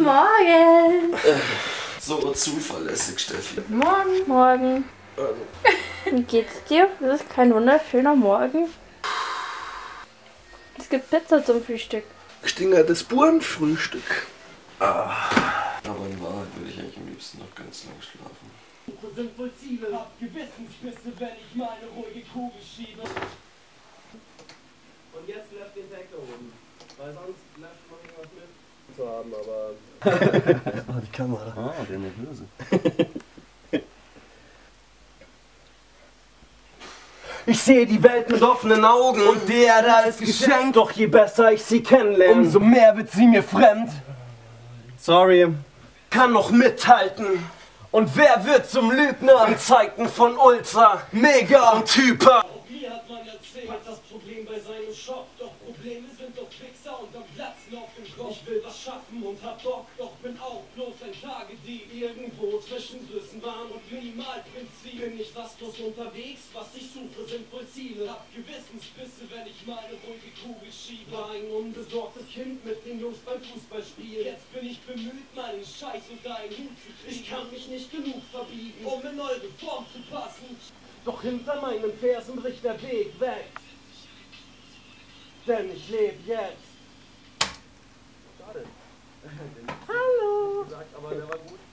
Morgen. So zuverlässig, Steffi. Guten Morgen. Morgen. Wie geht's dir? Das ist kein wunderschöner Morgen. Es gibt Pizza zum Frühstück. Stingertes Burenfrühstück. Aber in Wahrheit würde ich eigentlich am liebsten noch ganz lang schlafen. Sind wohl Ziele, hab Gewissensbisse, wenn ich meine ruhige Kugel schiebe. Und jetzt lässt den Deckel oben, weil sonst lässt man irgendwas mit zu haben, aber... Oh, die Kamera. Ah, der Nervöse. Ich sehe die Welt mit offenen Augen und die Erde als Geschenk. Doch je besser ich sie kennenlerne, umso mehr wird sie mir fremd. Sorry. Kann noch mithalten. Und wer wird zum Lügner in Zeiten von Ultra, Mega und Hyper? Mir hat man erzählt, das Problem bei seinem Shop. Doch Probleme sind doch Fixer und am Platzen auf dem Kopf. Ich will was schaffen und hab Bock, doch bin auch bloß ein Tagedieb. Irgendwo zwischen Größenwahn und Minimalprinzip. Bin ich rastlos unterwegs, was ich suche sind wohl Ziele. Hab Gewissensbisse, wenn ich meine ruhige Kugel schiebe. War ein unbesorgtes Kind mit den Jungs beim Fußballspiel. Jetzt bin ich bemüht, meinen Scheiß unter einen Hut zu kriegen. Ich kann mich nicht genug verbiegen, um in eure Form zu passen. Doch hinter meinen Fersen bricht der Weg weg. Denn ich lebe jetzt. Schade. Hallo. Gesagt, aber der war gut.